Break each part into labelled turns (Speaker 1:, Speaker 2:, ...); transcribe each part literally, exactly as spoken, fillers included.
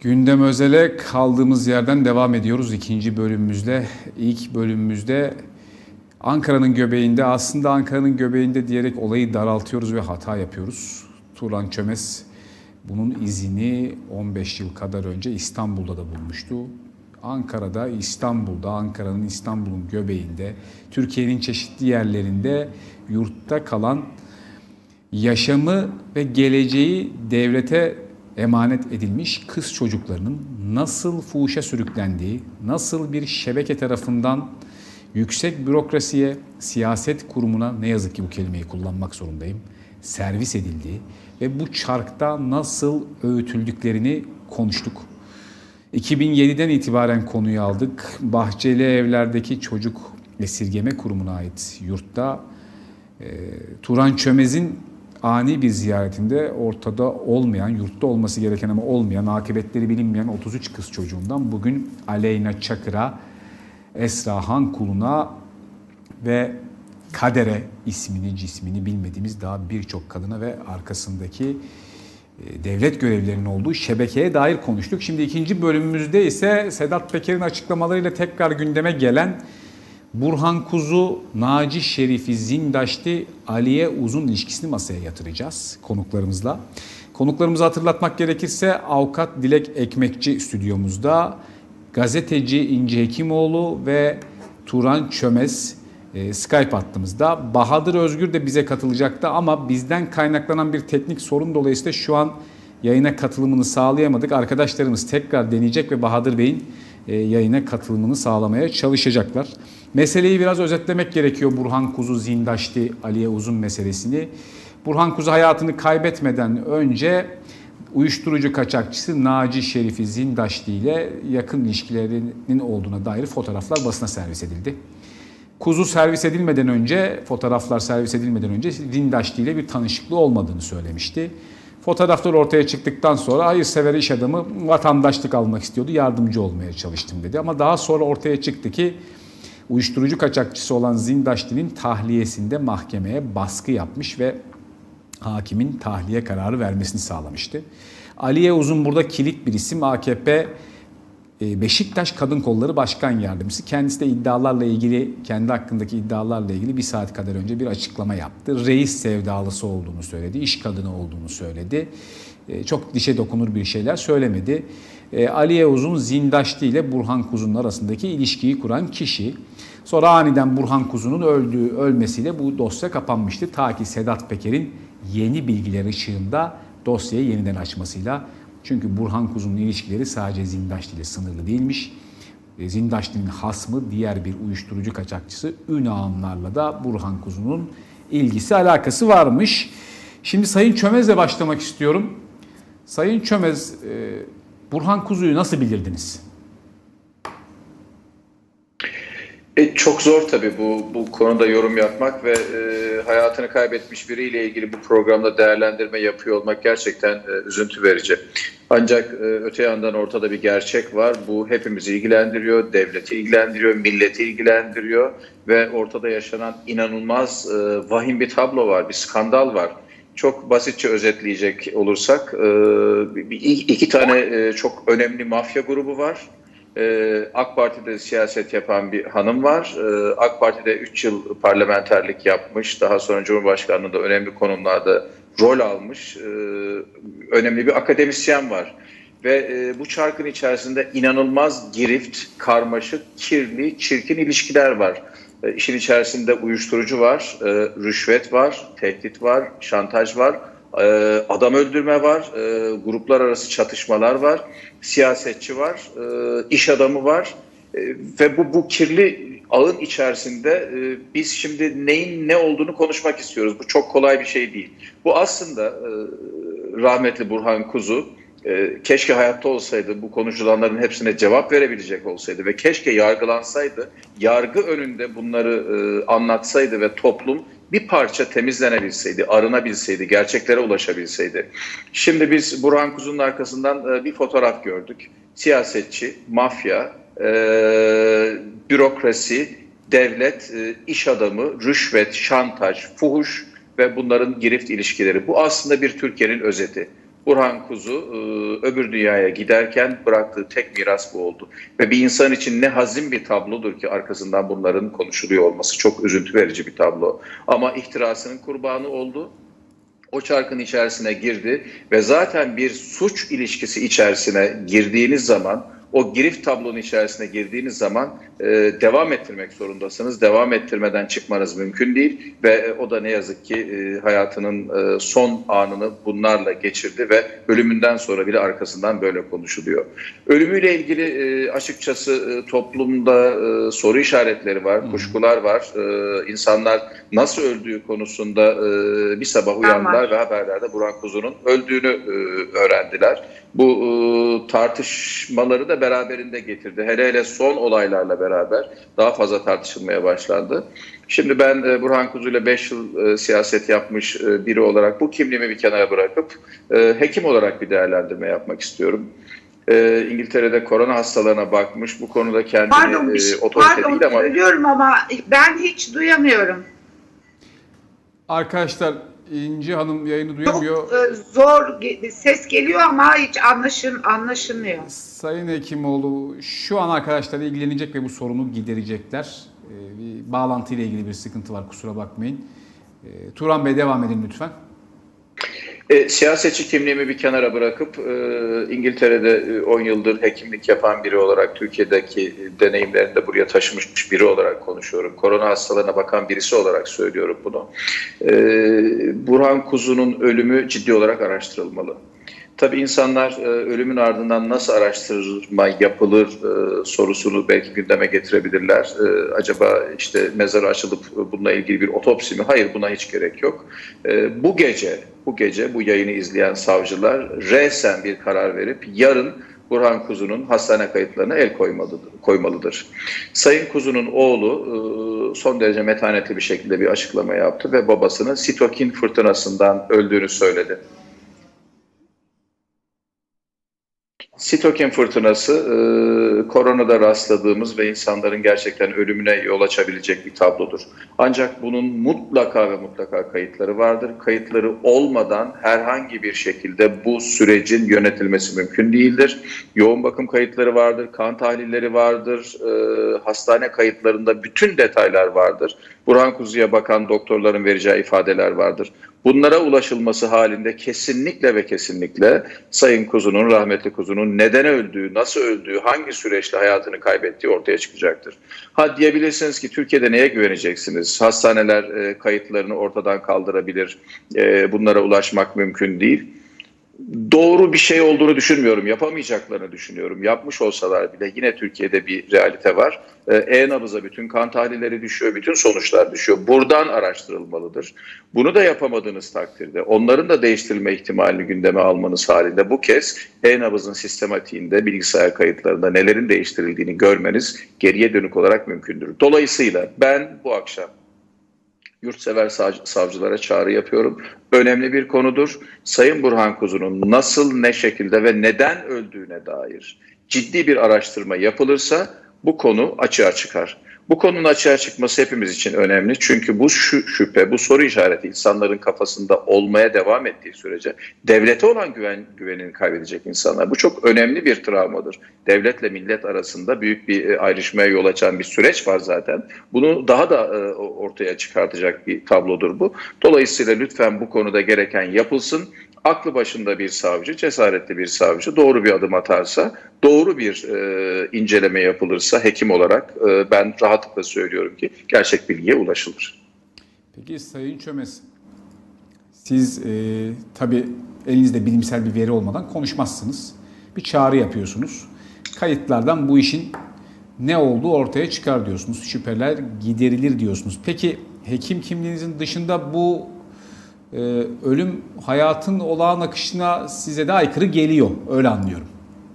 Speaker 1: Gündem Özel'e kaldığımız yerden devam ediyoruz ikinci bölümümüzle. İlk bölümümüzde Ankara'nın göbeğinde, aslında Ankara'nın göbeğinde diyerek olayı daraltıyoruz ve hata yapıyoruz. Turan Çömez bunun izini on beş yıl kadar önce İstanbul'da da bulmuştu. Ankara'da, İstanbul'da, Ankara'nın İstanbul'un göbeğinde, Türkiye'nin çeşitli yerlerinde yurtta kalan, yaşamı ve geleceği devlete emanet edilmiş kız çocuklarının nasıl fuhuşa sürüklendiği, nasıl bir şebeke tarafından yüksek bürokrasiye, siyaset kurumuna, ne yazık ki bu kelimeyi kullanmak zorundayım, servis edildiği ve bu çarkta nasıl öğütüldüklerini konuştuk. iki bin yediden itibaren konuyu aldık. Bahçeli Evler'deki çocuk esirgeme kurumuna ait yurtta e, Turan Çömez'in ani bir ziyaretinde ortada olmayan, yurtta olması gereken ama olmayan, akıbetleri bilinmeyen otuz üç kız çocuğundan bugün Aleyna Çakır'a, Esra Hankul'una ve Kader'e, ismini cismini bilmediğimiz daha birçok kadına ve arkasındaki devlet görevlilerinin olduğu şebekeye dair konuştuk. Şimdi ikinci bölümümüzde ise Sedat Peker'in açıklamalarıyla tekrar gündeme gelen Burhan Kuzu, Naci Şerif'i, Zindaşti, Aliye Uzun ilişkisini masaya yatıracağız konuklarımızla. Konuklarımızı hatırlatmak gerekirse avukat Dilek Ekmekçi stüdyomuzda, gazeteci İnci Hekimoğlu ve Turan Çömez e, Skype hattımızda. Bahadır Özgür de bize katılacaktı ama bizden kaynaklanan bir teknik sorun dolayısıyla şu an yayına katılımını sağlayamadık. Arkadaşlarımız tekrar deneyecek ve Bahadır Bey'in e, yayına katılımını sağlamaya çalışacaklar. Meseleyi biraz özetlemek gerekiyor, Burhan Kuzu, Zindaşti, Aliye Uzun meselesini. Burhan Kuzu hayatını kaybetmeden önce uyuşturucu kaçakçısı Naci Şerif'i, Zindaşti ile yakın ilişkilerinin olduğuna dair fotoğraflar basına servis edildi. Kuzu servis edilmeden önce, fotoğraflar servis edilmeden önce Zindaşti ile bir tanışıklığı olmadığını söylemişti. Fotoğraflar ortaya çıktıktan sonra hayırsever iş adamı, vatandaşlık almak istiyordu, yardımcı olmaya çalıştım dedi. Ama daha sonra ortaya çıktı ki uyuşturucu kaçakçısı olan Zindaşti'nin tahliyesinde mahkemeye baskı yapmış ve hakimin tahliye kararı vermesini sağlamıştı. Aliye Uzun burada kilit bir isim. A K P Beşiktaş Kadın Kolları Başkan Yardımcısı. Kendisi de iddialarla ilgili, kendi hakkındaki iddialarla ilgili bir saat kadar önce bir açıklama yaptı. Reis sevdalısı olduğunu söyledi, iş kadını olduğunu söyledi. Çok dişe dokunur bir şeyler söylemedi. Aliye Uzun, Zindaşti ile Burhan Kuzu'nun arasındaki ilişkiyi kuran kişi. Sonra aniden Burhan Kuzu'nun öldüğü, ölmesiyle bu dosya kapanmıştı. Ta ki Sedat Peker'in yeni bilgiler ışığında dosyayı yeniden açmasıyla. Çünkü Burhan Kuzu'nun ilişkileri sadece Zindaşti ile sınırlı değilmiş. Zindaşti'nin hasmı, diğer bir uyuşturucu kaçakçısı Ünağanlarla da Burhan Kuzu'nun ilgisi, alakası varmış. Şimdi Sayın Çömez'le başlamak istiyorum. Sayın Çömez, Burhan Kuzu'yu nasıl bilirdiniz?
Speaker 2: E, çok zor tabii bu bu konuda yorum yapmak ve e, hayatını kaybetmiş biriyle ilgili bu programda değerlendirme yapıyor olmak gerçekten e, üzüntü verici. Ancak e, öte yandan ortada bir gerçek var. Bu hepimizi ilgilendiriyor, devleti ilgilendiriyor, milleti ilgilendiriyor ve ortada yaşanan inanılmaz e, vahim bir tablo var, bir skandal var. Çok basitçe özetleyecek olursak e, iki tane e, çok önemli mafya grubu var. Ee, AK Parti'de siyaset yapan bir hanım var. Ee, AK Parti'de üç yıl parlamenterlik yapmış. Daha sonra Cumhurbaşkanlığı'nda önemli konumlarda rol almış. Ee, önemli bir akademisyen var. Ve e, bu çarkın içerisinde inanılmaz girift, karmaşık, kirli, çirkin ilişkiler var. Ee, işin içerisinde uyuşturucu var, e, rüşvet var, tehdit var, şantaj var. Adam öldürme var, gruplar arası çatışmalar var, siyasetçi var, iş adamı var ve bu, bu kirli ağın içerisinde biz şimdi neyin ne olduğunu konuşmak istiyoruz. Bu çok kolay bir şey değil. Bu aslında rahmetli Burhan Kuzu keşke hayatta olsaydı, bu konuşulanların hepsine cevap verebilecek olsaydı ve keşke yargılansaydı, yargı önünde bunları anlatsaydı ve toplum bir parça temizlenebilseydi, arınabilseydi, gerçeklere ulaşabilseydi. Şimdi biz Burhan Kuzu'nun arkasından bir fotoğraf gördük. Siyasetçi, mafya, e, bürokrasi, devlet, e, iş adamı, rüşvet, şantaj, fuhuş ve bunların girift ilişkileri. Bu aslında bir Türkiye'nin özeti. Burhan Kuzu e, öbür dünyaya giderken bıraktığı tek miras bu oldu. Ve bir insan için ne hazin bir tablodur ki arkasından bunların konuşuluyor olması. Çok üzüntü verici bir tablo. Ama ihtirasının kurbanı oldu. O çarkın içerisine girdi ve zaten bir suç ilişkisi içerisine girdiğiniz zaman, o girift tablonun içerisine girdiğiniz zaman e, devam ettirmek zorundasınız. Devam ettirmeden çıkmanız mümkün değil ve e, o da ne yazık ki e, hayatının e, son anını bunlarla geçirdi ve ölümünden sonra bile arkasından böyle konuşuluyor. Ölümüyle ilgili e, açıkçası e, toplumda e, soru işaretleri var, kuşkular var. E, insanlar nasıl öldüğü konusunda e, bir sabah uyandılar ve haberlerde Burhan Kuzu'nun öldüğünü e, öğrendiler. Bu e, tartışmaları da beraberinde getirdi. Hele hele son olaylarla beraber daha fazla tartışılmaya başlandı. Şimdi ben e, Burhan Kuzu ile beş yıl e, siyaset yapmış e, biri olarak bu kimliğimi bir kenara bırakıp e, hekim olarak bir değerlendirme yapmak istiyorum. E, İngiltere'de korona hastalarına bakmış. Bu konuda kendini
Speaker 3: pardon,
Speaker 2: e, otorite
Speaker 3: pardon,
Speaker 2: değil ama...
Speaker 3: söylüyorum ama ben hiç duyamıyorum.
Speaker 1: Arkadaşlar, İnci Hanım yayını duyamıyor.
Speaker 3: Çok e, zor ses geliyor ama hiç anlaşın, anlaşılmıyor.
Speaker 1: Sayın Hekimoğlu şu an arkadaşlarla ilgilenecek ve bu sorunu giderecekler. Ee, bir bağlantıyla ilgili bir sıkıntı var, kusura bakmayın. Ee, Turan Bey devam edin lütfen.
Speaker 2: E, siyasetçi kimliğimi bir kenara bırakıp e, İngiltere'de on yıldır hekimlik yapan biri olarak Türkiye'deki deneyimlerini de buraya taşımış biri olarak konuşuyorum. Korona hastalarına bakan birisi olarak söylüyorum bunu. E, Burhan Kuzu'nun ölümü ciddi olarak araştırılmalı. Tabii insanlar e, ölümün ardından nasıl araştırma yapılır e, sorusunu belki gündeme getirebilirler. E, acaba işte mezarı açılıp bununla ilgili bir otopsi mi? Hayır, buna hiç gerek yok. E, bu gece, bu gece bu yayını izleyen savcılar resen bir karar verip yarın Burhan Kuzu'nun hastane kayıtlarına el koymalıdır. koymalıdır. Sayın Kuzu'nun oğlu e, son derece metanetli bir şekilde bir açıklama yaptı ve babasının sitokin fırtınasından öldüğünü söyledi. Sitokin fırtınası e, koronada rastladığımız ve insanların gerçekten ölümüne yol açabilecek bir tablodur. Ancak bunun mutlaka ve mutlaka kayıtları vardır. Kayıtları olmadan herhangi bir şekilde bu sürecin yönetilmesi mümkün değildir. Yoğun bakım kayıtları vardır, kan tahlilleri vardır, e, hastane kayıtlarında bütün detaylar vardır. Burhan Kuzu'ya bakan doktorların vereceği ifadeler vardır. Bunlara ulaşılması halinde kesinlikle ve kesinlikle Sayın Kuzu'nun, rahmetli Kuzu'nun neden öldüğü, nasıl öldüğü, hangi süreçte hayatını kaybettiği ortaya çıkacaktır. Ha diyebilirsiniz ki Türkiye'de neye güveneceksiniz? Hastaneler e, kayıtlarını ortadan kaldırabilir, e, bunlara ulaşmak mümkün değil. Doğru bir şey olduğunu düşünmüyorum, yapamayacaklarını düşünüyorum. Yapmış olsalar bile yine Türkiye'de bir realite var. E-nabıza bütün kan tahlilleri düşüyor, bütün sonuçlar düşüyor. Buradan araştırılmalıdır. Bunu da yapamadığınız takdirde, onların da değiştirilme ihtimalini gündeme almanız halinde bu kez e-nabızın sistematiğinde, bilgisayar kayıtlarında nelerin değiştirildiğini görmeniz geriye dönük olarak mümkündür. Dolayısıyla ben bu akşam yurtsever savcılara çağrı yapıyorum. Önemli bir konudur. Sayın Burhan Kuzu'nun nasıl, ne şekilde ve neden öldüğüne dair ciddi bir araştırma yapılırsa bu konu açığa çıkar. Bu konunun açığa çıkması hepimiz için önemli. Çünkü bu şüphe, bu soru işareti insanların kafasında olmaya devam ettiği sürece devlete olan güven, güvenini kaybedecek insanlar. Bu çok önemli bir travmadır. Devletle millet arasında büyük bir ayrışmaya yol açan bir süreç var zaten. Bunu daha da ortaya çıkartacak bir tablodur bu. Dolayısıyla lütfen bu konuda gereken yapılsın. Aklı başında bir savcı, cesaretli bir savcı doğru bir adım atarsa, doğru bir e, inceleme yapılırsa hekim olarak e, ben rahatlıkla söylüyorum ki gerçek bilgiye ulaşılır.
Speaker 1: Peki Sayın Çömez, siz e, tabii elinizde bilimsel bir veri olmadan konuşmazsınız. Bir çağrı yapıyorsunuz. Kayıtlardan bu işin ne olduğu ortaya çıkar diyorsunuz. Şüpheler giderilir diyorsunuz. Peki hekim kimliğinizin dışında bu Ee, ölüm hayatın olağan akışına size de aykırı geliyor. Öyle anlıyorum.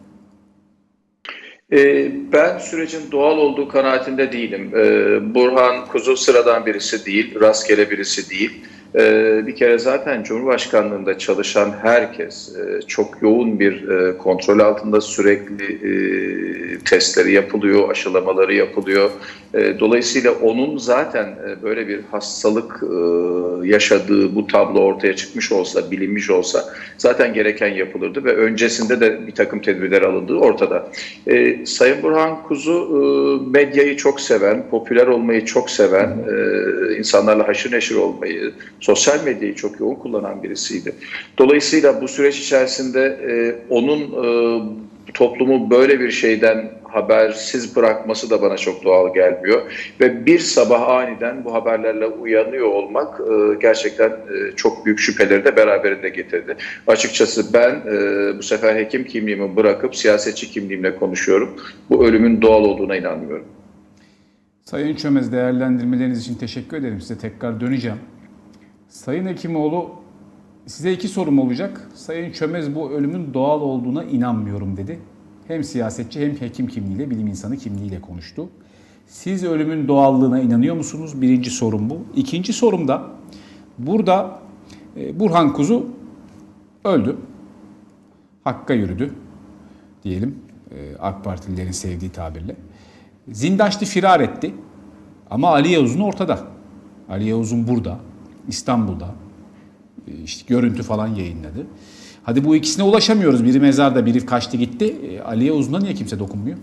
Speaker 2: Ee, ben sürecin doğal olduğu kanaatinde değilim. Ee, Burhan Kuzu sıradan birisi değil, rastgele birisi değil. Bir kere zaten Cumhurbaşkanlığında çalışan herkes çok yoğun bir kontrol altında, sürekli testleri yapılıyor, aşılamaları yapılıyor. Dolayısıyla onun zaten böyle bir hastalık yaşadığı bu tablo ortaya çıkmış olsa, bilinmiş olsa zaten gereken yapılırdı ve öncesinde de bir takım tedbirler alındığı ortada. Sayın Burhan Kuzu medyayı çok seven, popüler olmayı çok seven, insanlarla haşır neşir olmayı, sosyal medyayı çok yoğun kullanan birisiydi. Dolayısıyla bu süreç içerisinde e, onun e, toplumu böyle bir şeyden habersiz bırakması da bana çok doğal gelmiyor. Ve bir sabah aniden bu haberlerle uyanıyor olmak e, gerçekten e, çok büyük şüpheleri de beraberinde getirdi. Açıkçası ben e, bu sefer hekim kimliğimi bırakıp siyasetçi kimliğimle konuşuyorum. Bu ölümün doğal olduğuna inanmıyorum.
Speaker 1: Sayın Çömez, değerlendirmeleriniz için teşekkür ederim. Size tekrar döneceğim. Sayın Hekimoğlu, size iki sorum olacak. Sayın Çömez bu ölümün doğal olduğuna inanmıyorum dedi. Hem siyasetçi hem hekim kimliğiyle, bilim insanı kimliğiyle konuştu. Siz ölümün doğallığına inanıyor musunuz? Birinci sorum bu. İkinci sorum da burada e, Burhan Kuzu öldü. Hakka yürüdü diyelim, e, AK Partililerin sevdiği tabirle. Zindaşlı firar etti ama Ali Yavuz'un ortada. Ali Yavuz'un burada, İstanbul'da işte görüntü falan yayınladı. Hadi bu ikisine ulaşamıyoruz. Biri mezarda, biri kaçtı gitti. Ali Yavuz'una niye kimse dokunmuyor?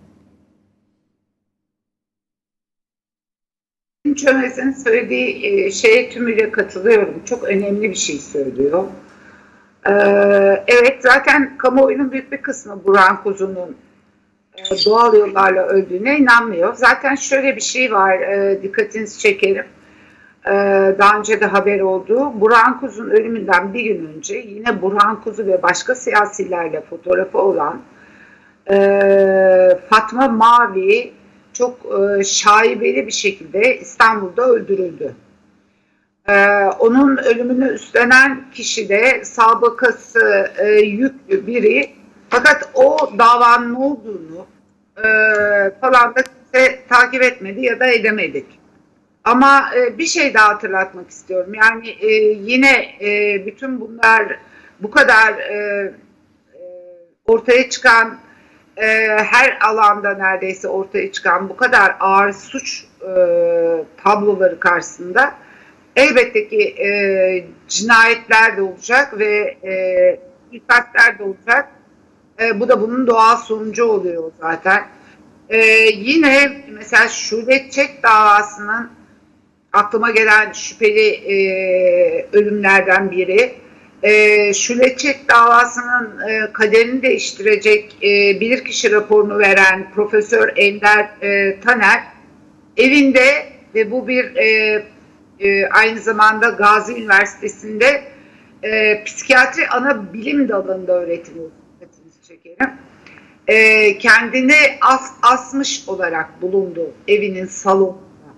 Speaker 3: Çömez'in söylediği şeye tümüyle katılıyorum. Çok önemli bir şey söylüyor. Ee, evet, zaten kamuoyunun büyük bir kısmı Burhan Kuzu'nun doğal yollarla öldüğüne inanmıyor. Zaten şöyle bir şey var, e, dikkatinizi çekerim. E, daha önce de haber oldu. Burhan Kuzu'nun ölümünden bir gün önce yine Burhan Kuzu ve başka siyasilerle fotoğrafı olan e, Fatma Mavi çok e, şaibeli bir şekilde İstanbul'da öldürüldü. E, onun ölümünü üstlenen kişi de sabıkası e, yüklü biri. Fakat o davanın olduğunu e, falan da kimse takip etmedi ya da edemedik. Ama e, bir şey daha hatırlatmak istiyorum. Yani e, yine e, bütün bunlar bu kadar e, e, ortaya çıkan, e, her alanda neredeyse ortaya çıkan bu kadar ağır suç e, tabloları karşısında elbette ki e, cinayetler de olacak ve e, ilkatler de olacak. E, bu da bunun doğal sonucu oluyor zaten. E, yine mesela Şule Çek davasının aklıma gelen şüpheli e, ölümlerden biri. E, Şule Çek davasının e, kaderini değiştirecek e, bilirkişi raporunu veren Profesör Ender e, Taner evinde ve bu bir e, e, aynı zamanda Gazi Üniversitesi'nde e, psikiyatri ana bilim dalında öğretim çekerim. E, kendini as, asmış olarak bulundu evinin salonunda.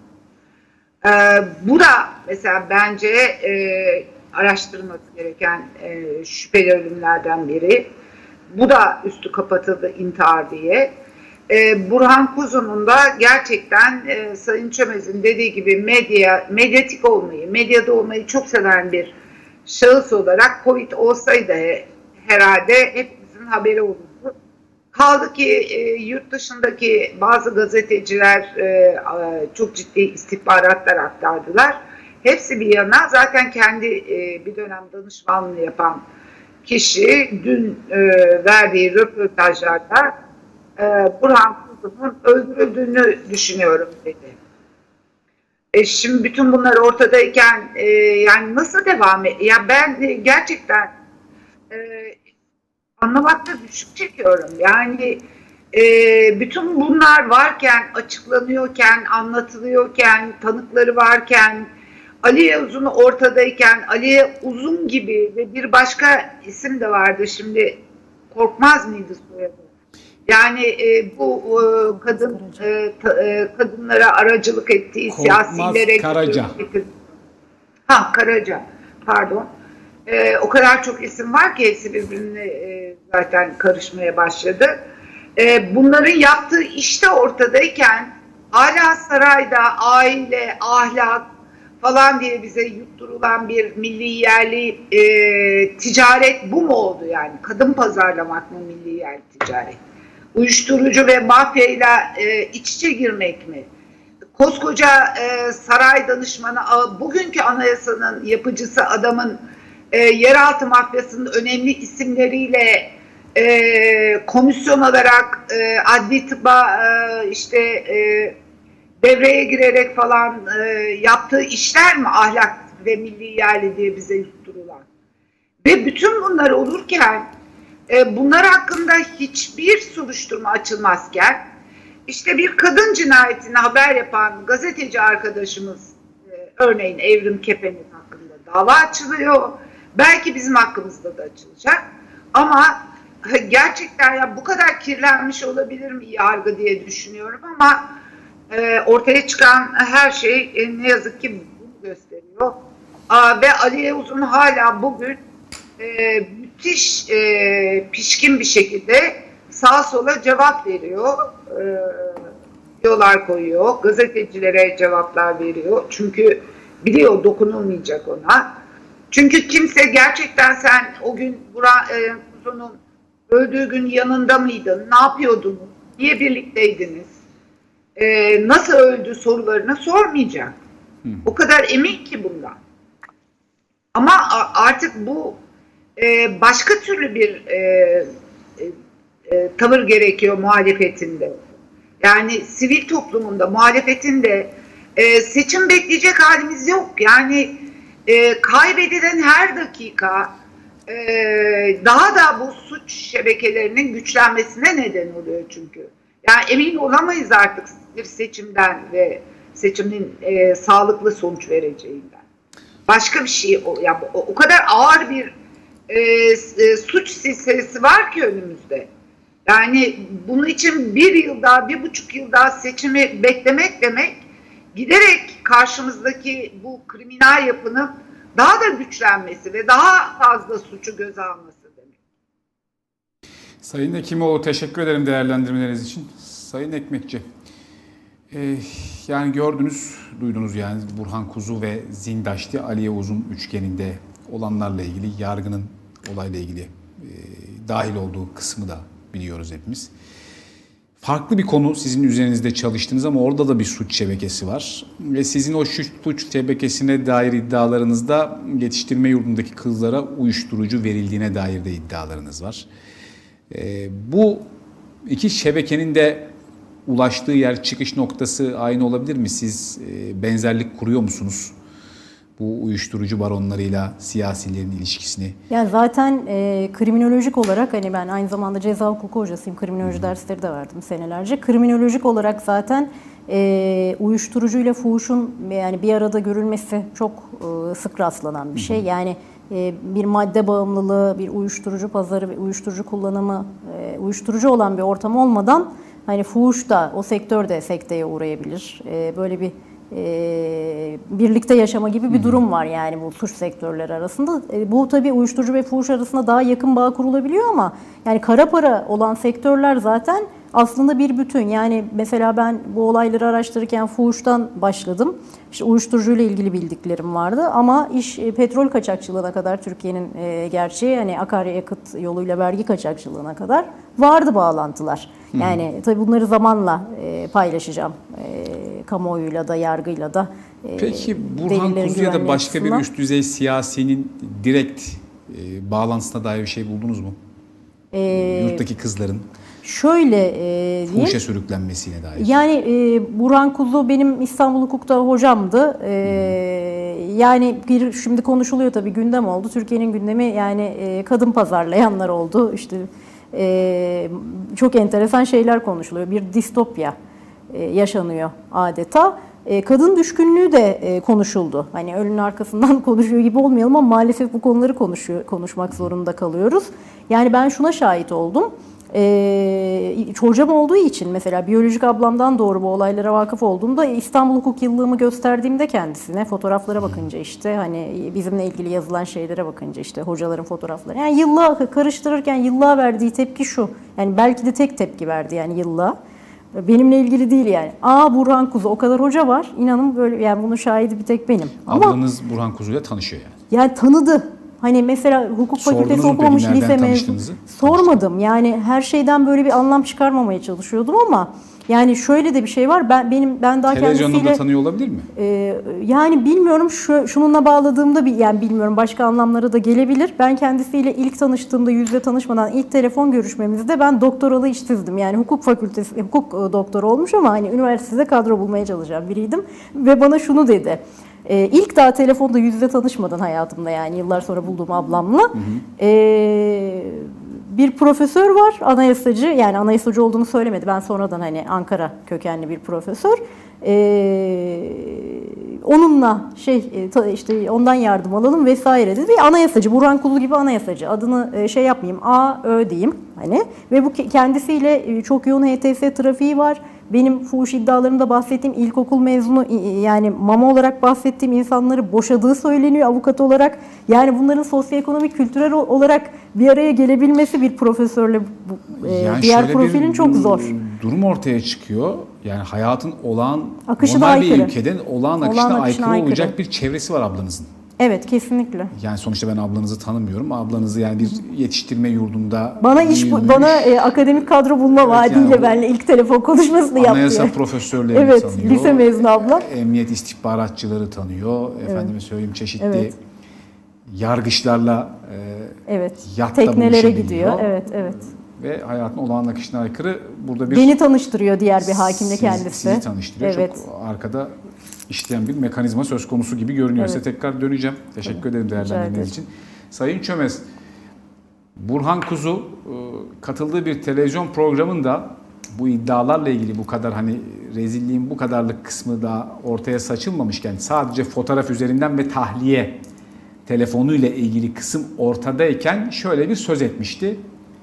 Speaker 3: E, bu da mesela bence e, araştırılması gereken e, şüpheli ölümlerden biri. Bu da üstü kapatıldı intihar diye. E, Burhan Kuzu'nun da gerçekten e, Sayın Çömez'in dediği gibi medya, medyatik olmayı, medyada olmayı çok seven bir şahıs olarak Covid olsaydı herhalde hepimizin haberi olurdu. Kaldı ki e, yurt dışındaki bazı gazeteciler e, çok ciddi istihbaratlar aktardılar. Hepsi bir yana zaten kendi e, bir dönem danışmanlığı yapan kişi dün e, verdiği röportajlarda e, Burhan Kuzu'nun öldürüldüğünü düşünüyorum dedi. E, şimdi bütün bunlar ortadayken e, yani nasıl devam ediyor? Ya ben e, gerçekten e, anlamakta güçlük çekiyorum. Yani e, bütün bunlar varken, açıklanıyorken, anlatılıyorken, tanıkları varken, Ali Yavuz'un ortadayken, Ali Uzun gibi ve bir başka isim de vardı şimdi, Korkmaz mıydı soyadı? Yani e, bu e, kadın e, ta, e, kadınlara aracılık ettiği,
Speaker 1: Korkmaz
Speaker 3: siyasilere
Speaker 1: Karaca.
Speaker 3: Getirdi. Ha Karaca, pardon. E, o kadar çok isim var ki hepsi birbirine e, zaten karışmaya başladı. E, bunların yaptığı işte ortadayken hala sarayda aile, ahlak falan diye bize yutturulan bir milli yerli e, ticaret bu mu oldu yani? Kadın pazarlamak mı milli yerli ticaret? Uyuşturucu ve mafyayla e, iç içe girmek mi? Koskoca e, saray danışmanı, bugünkü anayasanın yapıcısı adamın e, yeraltı mafyasının önemli isimleriyle e, komisyon olarak e, adli tıbba e, işte e, devreye girerek falan e, yaptığı işler mi ahlak ve milli yerli diye bize yutturulan? Ve bütün bunlar olurken e, bunlar hakkında hiçbir soruşturma açılmazken işte bir kadın cinayetini haber yapan gazeteci arkadaşımız e, örneğin Evrim Kepen'in hakkında dava açılıyor. Belki bizim hakkımızda da açılacak. Ama gerçekten ya bu kadar kirlenmiş olabilir mi yargı diye düşünüyorum ama e, ortaya çıkan her şey e, ne yazık ki bunu gösteriyor. Aa, ve Aliye Uzun hala bugün e, müthiş e, pişkin bir şekilde sağa sola cevap veriyor. E, diyorlar koyuyor. Gazetecilere cevaplar veriyor. Çünkü biliyor dokunulmayacak ona. Çünkü kimse gerçekten sen o gün Burak e, Uzun'un öldüğü gün yanında mıydın? Ne yapıyordunuz? Niye birlikteydiniz? E, nasıl öldü sorularını sormayacak. Hı. O kadar emin ki bundan. Ama artık bu e, başka türlü bir e, e, e, tavır gerekiyor muhalefetinde. Yani sivil toplumunda, muhalefetinde e, seçim bekleyecek halimiz yok. Yani e, kaybedilen her dakika e, daha da bu suç şebekelerinin güçlenmesine neden oluyor çünkü. Yani emin olamayız artık bir seçimden ve seçimin e, sağlıklı sonuç vereceğinden. Başka bir şey, o, yani, o, o kadar ağır bir e, e, suç silsilesi var ki önümüzde. Yani bunun için bir yıl daha, bir buçuk yıl daha seçimi beklemek demek, giderek karşımızdaki bu kriminal yapının daha da güçlenmesi ve daha fazla suçu göze alması demek.
Speaker 1: Sayın Hekimoğlu, teşekkür ederim değerlendirmeleriniz için. Sayın Ekmekçi, e, yani gördünüz, duydunuz yani Burhan Kuzu ve Zindaşti Aliye Uzun üçgeninde olanlarla ilgili, yargının olayla ilgili e, dahil olduğu kısmı da biliyoruz hepimiz. Farklı bir konu, sizin üzerinizde çalıştınız ama orada da bir suç şebekesi var. Ve sizin o suç şebekesine dair iddialarınızda yetiştirme yurdundaki kızlara uyuşturucu verildiğine dair de iddialarınız var. Ee, bu iki şebekenin de ulaştığı yer, çıkış noktası aynı olabilir mi? Siz e, benzerlik kuruyor musunuz? Bu uyuşturucu baronlarıyla siyasilerin ilişkisini.
Speaker 4: Yani zaten e, kriminolojik olarak, hani ben aynı zamanda ceza hukuku hocasıyım, kriminoloji dersleri de verdim senelerce. Kriminolojik olarak zaten e, uyuşturucuyla fuhuşun yani bir arada görülmesi çok e, sık rastlanan bir şey. Yani e, bir madde bağımlılığı, bir uyuşturucu pazarı, bir uyuşturucu kullanımı, e, uyuşturucu olan bir ortam olmadan hani fuhuş da o sektör de sekteye uğrayabilir. E, böyle bir E, birlikte yaşama gibi bir durum var yani bu suç sektörleri arasında. E, bu tabii uyuşturucu ve fuhuş arasında daha yakın bağ kurulabiliyor ama yani kara para olan sektörler zaten aslında bir bütün. Yani mesela ben bu olayları araştırırken fuhuştan başladım. İşte uyuşturucuyla ilgili bildiklerim vardı ama iş e, petrol kaçakçılığına kadar Türkiye'nin e, gerçeği hani akaryakıt yoluyla vergi kaçakçılığına kadar vardı bağlantılar. Yani hmm. tabii bunları zamanla e, paylaşacağım. E, kamuoyuyla da yargıyla da. E,
Speaker 1: Peki Burhan Kuzu ya da başka açısından bir üst düzey siyasinin direkt e, bağlantısına dair bir şey buldunuz mu? E, Yurttaki kızların
Speaker 4: şöyle e,
Speaker 1: fuhuşa sürüklenmesine dair.
Speaker 4: Yani e, Burhan Kuzu benim İstanbul Hukuk'ta hocamdı. E, hmm. Yani bir şimdi konuşuluyor tabii, gündem oldu. Türkiye'nin gündemi yani e, kadın pazarlayanlar oldu. İşte e, çok enteresan şeyler konuşuluyor. Bir distopya e, yaşanıyor adeta. E, kadın düşkünlüğü de e, konuşuldu. Hani ölünün arkasından konuşuyor gibi olmayalım ama maalesef bu konuları konuşuyor, konuşmak zorunda kalıyoruz. Yani ben şuna şahit oldum. Ee, hocam olduğu için mesela biyolojik ablamdan doğru bu olaylara vakıf olduğumda İstanbul Hukuk yıllığımı gösterdiğimde kendisine fotoğraflara bakınca işte hani bizimle ilgili yazılan şeylere bakınca işte hocaların fotoğrafları. Yani yıllığa karıştırırken yıllığa verdiği tepki şu. Yani belki de tek tepki verdi yani yıllığa. Benimle ilgili değil yani. Aa Burhan Kuzu, o kadar hoca var. İnanın böyle, yani bunun şahidi bir tek benim. Ama
Speaker 1: Ablanız Burhan Kuzu'yla tanışıyor yani.
Speaker 4: yani tanıdı. Hani mesela hukuk
Speaker 1: Sordunuz
Speaker 4: fakültesi
Speaker 1: mu
Speaker 4: okumamış,
Speaker 1: peki nereden
Speaker 4: lise mezunu.
Speaker 1: tanıştığınızı?
Speaker 4: Sormadım. Yani her şeyden böyle bir anlam çıkarmamaya çalışıyordum ama yani şöyle de bir şey var. Ben benim ben daha
Speaker 1: Televizyonda
Speaker 4: kendisiyle
Speaker 1: da tanıyor olabilir mi?
Speaker 4: e, yani bilmiyorum, şu, şununla bağladığımda bir, yani bilmiyorum, başka anlamlara da gelebilir. Ben kendisiyle ilk tanıştığımda, yüzle tanışmadan ilk telefon görüşmemizde ben doktoralı işsizdim. Yani hukuk fakültesi hukuk e, doktoru olmuş ama hani üniversitede kadro bulmaya çalışan biriydim ve bana şunu dedi. Ee, ilk daha telefonda yüz yüze tanışmadan hayatımda, yani yıllar sonra bulduğum ablamla, hı hı. Ee, bir profesör var, anayasacı, yani anayasacı olduğunu söylemedi. Ben sonradan hani Ankara kökenli bir profesör. Ee, onunla şey işte ondan yardım alalım vesaire dedi. Anayasacı, Burhan Kuzu gibi anayasacı. Adını şey yapmayayım, A, Ö diyeyim hani. Ve bu kendisiyle çok yoğun H T S trafiği var. Benim fuhuş iddialarımda bahsettiğim ilkokul mezunu, yani mama olarak bahsettiğim insanları boşadığı söyleniyor avukat olarak. Yani bunların sosyoekonomik, kültürel olarak bir araya gelebilmesi bir profesörle yani diğer profilin çok zor.
Speaker 1: Durum ortaya çıkıyor. Yani hayatın olağan,
Speaker 4: akışına
Speaker 1: normal
Speaker 4: aykırı.
Speaker 1: bir ülkeden olağan akışına,
Speaker 4: olağan akışına
Speaker 1: aykırı,
Speaker 4: aykırı
Speaker 1: olacak bir çevresi var ablanızın.
Speaker 4: Evet, kesinlikle.
Speaker 1: Yani sonuçta ben ablanızı tanımıyorum. Ablanızı yani bir yetiştirme yurdunda
Speaker 4: bana iş
Speaker 1: büyümüş,
Speaker 4: bana e, akademik kadro bulma evet, vaadiyle yani benimle ilk telefon konuşmasını yaptı.
Speaker 1: Anayasa profesörlerini
Speaker 4: evet,
Speaker 1: tanıyor.
Speaker 4: Evet, lise mezunu abla.
Speaker 1: Emniyet istihbaratçıları tanıyor. Evet. Efendime söyleyeyim, çeşitli evet. yargıçlarla e,
Speaker 4: evet.
Speaker 1: yatta
Speaker 4: teknelere gidiyor. Evet, evet.
Speaker 1: Ve hayatın olağan akışına aykırı. Burada bir
Speaker 4: beni tanıştırıyor diğer bir hakimle siz, kendisi.
Speaker 1: Sizi tanıştırıyor. Evet. Çok arkada işleyen bir mekanizma söz konusu gibi görünüyor. Evet. Size tekrar döneceğim. Teşekkür evet. ederim değerlendirmeniz için. Sayın Çömez, Burhan Kuzu katıldığı bir televizyon programında bu iddialarla ilgili bu kadar hani rezilliğin bu kadarlık kısmı daha ortaya saçılmamışken sadece fotoğraf üzerinden ve tahliye telefonuyla ilgili kısım ortadayken şöyle bir söz etmişti.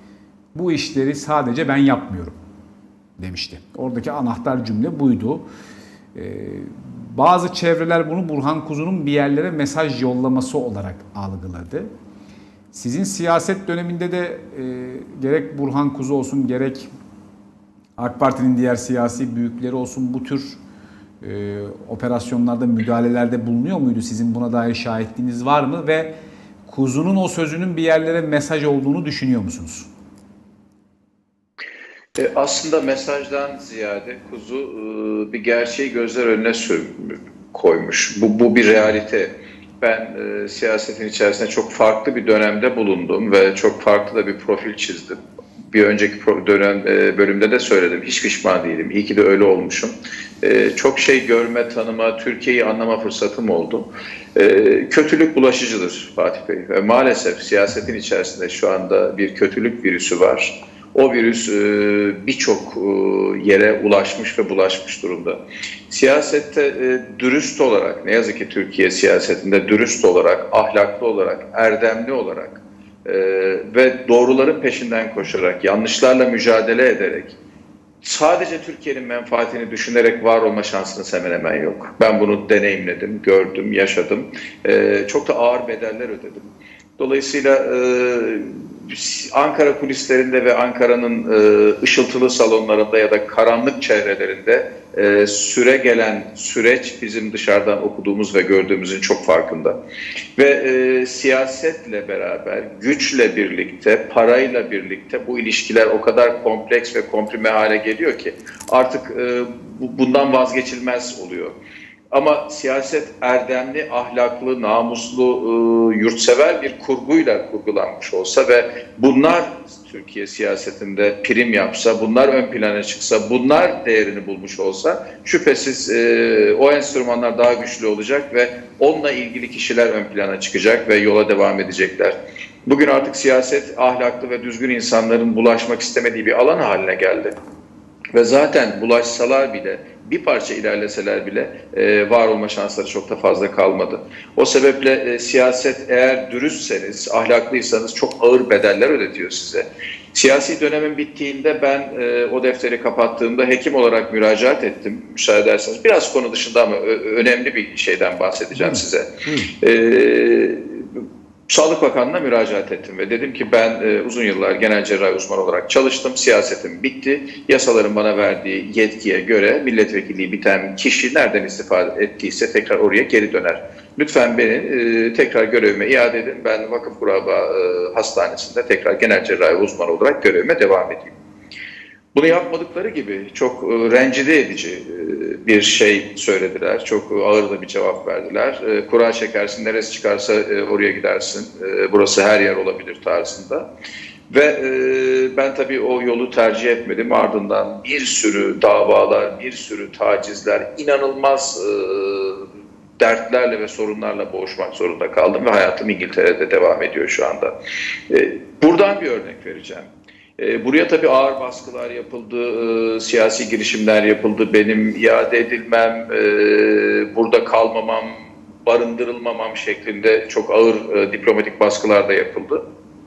Speaker 1: Bu işleri sadece ben yapmıyorum demişti. Oradaki anahtar cümle buydu. Ee, bazı çevreler bunu Burhan Kuzu'nun bir yerlere mesaj yollaması olarak algıladı. Sizin siyaset döneminde de e, gerek Burhan Kuzu olsun, gerek AK Parti'nin diğer siyasi büyükleri olsun bu tür e, operasyonlarda, müdahalelerde bulunuyor muydu? Sizin buna dair şahitliğiniz var mı? Ve Kuzu'nun o sözünün bir yerlere mesaj olduğunu düşünüyor musunuz?
Speaker 2: E, aslında mesajdan ziyade Kuzu e, bir gerçeği gözler önüne koymuş. Bu, bu bir realite. Ben e, siyasetin içerisinde çok farklı bir dönemde bulundum ve çok farklı da bir profil çizdim. Bir önceki dönem e, bölümde de söyledim. Hiç pişman değilim. İyi ki de öyle olmuşum. E, çok şey görme, tanıma, Türkiye'yi anlama fırsatım oldu. E, kötülük bulaşıcıdır Fatih Bey. Ve maalesef siyasetin içerisinde şu anda bir kötülük virüsü var. O virüs e, birçok e, yere ulaşmış ve bulaşmış durumda. Siyasette e, dürüst olarak, ne yazık ki Türkiye siyasetinde dürüst olarak, ahlaklı olarak, erdemli olarak e, ve doğruların peşinden koşarak, yanlışlarla mücadele ederek, sadece Türkiye'nin menfaatini düşünerek var olma şansınız hemen hemen yok. Ben bunu deneyimledim, gördüm, yaşadım. E, çok da ağır bedeller ödedim. Dolayısıyla e, Ankara kulislerinde ve Ankara'nın e, ışıltılı salonlarında ya da karanlık çevrelerinde e, süre gelen süreç bizim dışarıdan okuduğumuz ve gördüğümüzün çok farkında. Ve e, siyasetle beraber, güçle birlikte, parayla birlikte bu ilişkiler o kadar kompleks ve komprime hale geliyor ki artık e, bu, bundan vazgeçilmez oluyor. Ama siyaset erdemli, ahlaklı, namuslu, e, yurtsever bir kurguyla kurgulanmış olsa ve bunlar Türkiye siyasetinde prim yapsa, bunlar ön plana çıksa, bunlar değerini bulmuş olsa şüphesiz e, o enstrümanlar daha güçlü olacak ve onunla ilgili kişiler ön plana çıkacak ve yola devam edecekler. Bugün artık siyaset ahlaklı ve düzgün insanların bulaşmak istemediği bir alan haline geldi. Ve zaten bulaşsalar bile, bir parça ilerleseler bile e, var olma şansları çok da fazla kalmadı. O sebeple e, siyaset eğer dürüstseniz, ahlaklıysanız çok ağır bedeller ödetiyor size. Siyasi dönemin bittiğinde ben e, o defteri kapattığımda hekim olarak müracaat ettim. Müsaade ederseniz biraz konu dışında ama önemli bir şeyden bahsedeceğim size. E, Sağlık Bakanlığı'na müracaat ettim ve dedim ki ben e, uzun yıllar genel cerrahi uzmanı olarak çalıştım. Siyasetim bitti. Yasaların bana verdiği yetkiye göre milletvekilliği biten kişi nereden istifade ettiyse tekrar oraya geri döner. Lütfen beni e, tekrar görevime iade edin. Ben Vakıf Kuraba e, Hastanesi'nde tekrar genel cerrahi uzmanı olarak görevime devam edeyim. Bunu yapmadıkları gibi çok e, rencide edici e, bir şey söylediler. Çok ağır da bir cevap verdiler. E, kura çekersin, neresi çıkarsa e, oraya gidersin. E, burası her yer olabilir tarzında. Ve e, ben tabii o yolu tercih etmedim. Ardından bir sürü davalar, bir sürü tacizler, inanılmaz e, dertlerle ve sorunlarla boğuşmak zorunda kaldım. Ve hayatım İngiltere'de devam ediyor şu anda. E, buradan bir örnek vereceğim. Buraya tabii ağır baskılar yapıldı, siyasi girişimler yapıldı. Benim iade edilmem, burada kalmamam, barındırılmamam şeklinde çok ağır diplomatik baskılar da yapıldı.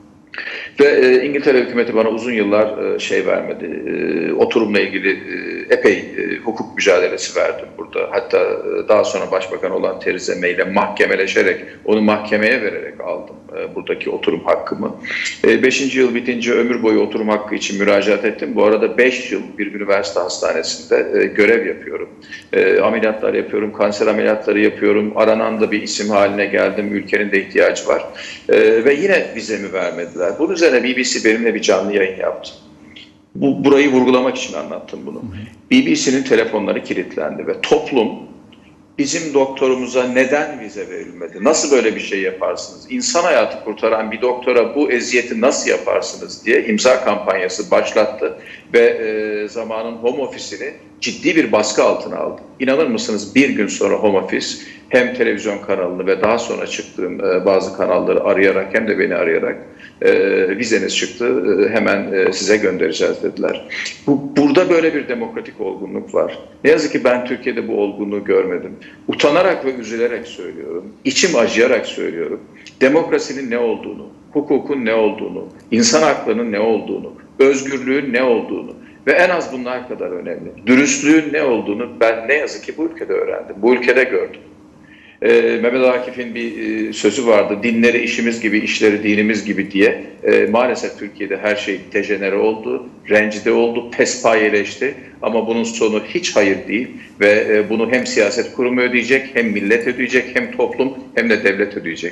Speaker 2: Ve İngiltere hükümeti bana uzun yıllar şey vermedi, oturumla ilgili epey hukuk mücadelesi verdim burada. Hatta daha sonra başbakan olan Theresa May ile mahkemeleşerek, onu mahkemeye vererek aldım buradaki oturum hakkımı. Beşinci yıl bitince ömür boyu oturum hakkı için müracaat ettim. Bu arada beş yıl bir üniversite hastanesinde görev yapıyorum. Ameliyatlar yapıyorum, kanser ameliyatları yapıyorum. Aranan da bir isim haline geldim, ülkenin de ihtiyacı var. Ve yine vizemi vermediler. Bunun üzerine B B C benimle bir canlı yayın yaptı. Bu, burayı vurgulamak için anlattım bunu. B B C'nin telefonları kilitlendi ve toplum bizim doktorumuza neden vize verilmedi? Nasıl böyle bir şey yaparsınız? İnsan hayatı kurtaran bir doktora bu eziyeti nasıl yaparsınız diye imza kampanyası başlattı ve e, zamanın home office'ini ciddi bir baskı altına aldı. İnanır mısınız bir gün sonra home office hem televizyon kanalını ve daha sonra çıktığım e, bazı kanalları arayarak hem de beni arayarak e, vizeniz çıktı e, hemen e, size göndereceğiz dediler. Bu, burada böyle bir demokratik olgunluk var. Ne yazık ki ben Türkiye'de bu olgunluğu görmedim. Utanarak ve üzülerek söylüyorum, içim acıyarak söylüyorum. Demokrasinin ne olduğunu, hukukun ne olduğunu, insan haklarının ne olduğunu, özgürlüğün ne olduğunu ve en az bunlar kadar önemli, dürüstlüğün ne olduğunu ben ne yazık ki bu ülkede öğrendim, bu ülkede gördüm. Ee, Mehmet Akif'in bir e, sözü vardı, dinleri işimiz gibi, işleri dinimiz gibi diye. E, maalesef Türkiye'de her şey dejenere oldu, rencide oldu, pespayeleşti ama bunun sonu hiç hayır değil ve e, bunu hem siyaset kurumu ödeyecek, hem millet ödeyecek, hem toplum hem de devlet ödeyecek.